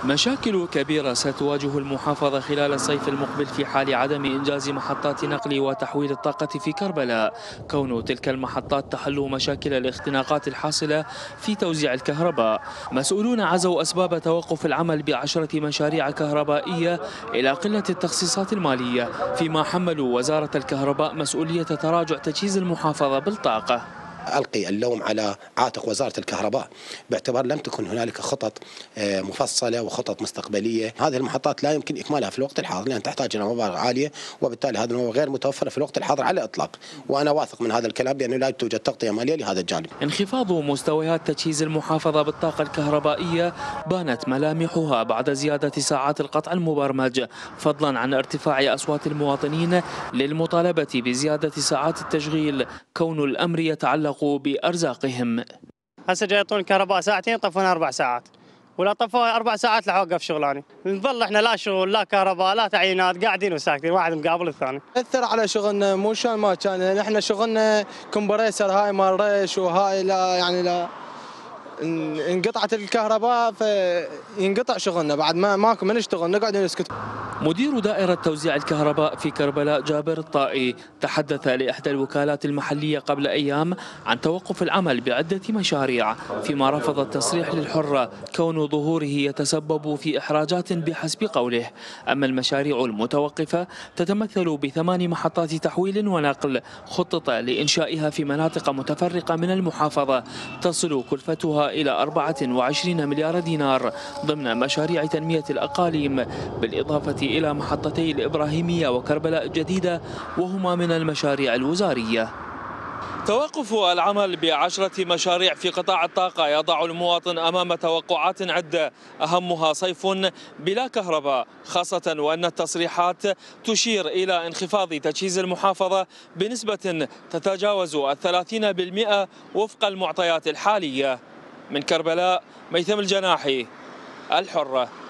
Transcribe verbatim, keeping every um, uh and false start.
مشاكل كبيرة ستواجه المحافظة خلال الصيف المقبل في حال عدم إنجاز محطات نقل وتحويل الطاقة في كربلاء، كون تلك المحطات تحل مشاكل الاختناقات الحاصلة في توزيع الكهرباء. مسؤولون عزوا أسباب توقف العمل بعشرة مشاريع كهربائية إلى قلة التخصيصات المالية، فيما حملوا وزارة الكهرباء مسؤولية تراجع تجهيز المحافظة بالطاقة. ألقي اللوم على عاتق وزارة الكهرباء باعتبار لم تكن هنالك خطط مفصلة وخطط مستقبلية. هذه المحطات لا يمكن إكمالها في الوقت الحاضر لأن تحتاج إلى مبالغ عالية، وبالتالي هذه المبالغ غير متوفرة في الوقت الحاضر على الإطلاق، وأنا واثق من هذا الكلام بأنه لا توجد تغطية مالية لهذا الجانب. انخفاض مستويات تجهيز المحافظة بالطاقة الكهربائية بانت ملامحها بعد زيادة ساعات القطع المبرمج، فضلا عن ارتفاع أصوات المواطنين للمطالبة بزيادة ساعات التشغيل، كون الأمر يتعلق بأرزاقهم. هسه جاي يعطون الكهرباء ساعتين طفونا أربع ساعات، ولا طفوا أربع ساعات لح وقف شغلاني. نظل احنا لا شغل لا كهرباء لا تعيينات، قاعدين وساكتين واحد مقابل الثاني. أثر على شغلنا مو شان ما كان، نحن شغلنا كمبريسر هاي مال ريش وهاي لا يعني لا انقطعت الكهرباء فينقطع شغلنا، بعد ما ماكو ما نشتغل نقعد نسكت. مدير دائرة توزيع الكهرباء في كربلاء جابر الطائي تحدث لإحدى الوكالات المحلية قبل أيام عن توقف العمل بعدة مشاريع، فيما رفض التصريح للحرة كون ظهوره يتسبب في إحراجات بحسب قوله. أما المشاريع المتوقفة تتمثل بثمان محطات تحويل ونقل خطط لإنشائها في مناطق متفرقة من المحافظة، تصل كلفتها إلى أربعة وعشرين مليار دينار ضمن مشاريع تنمية الأقاليم، بالإضافة إلى محطتي الإبراهيمية وكربلاء الجديدة وهما من المشاريع الوزارية. توقف العمل بعشرة مشاريع في قطاع الطاقة يضع المواطن أمام توقعات عدة أهمها صيف بلا كهرباء، خاصة وأن التصريحات تشير إلى انخفاض تجهيز المحافظة بنسبة تتجاوز الثلاثين بالمئة وفق المعطيات الحالية. من كربلاء ميثم الجناحي، الحرة.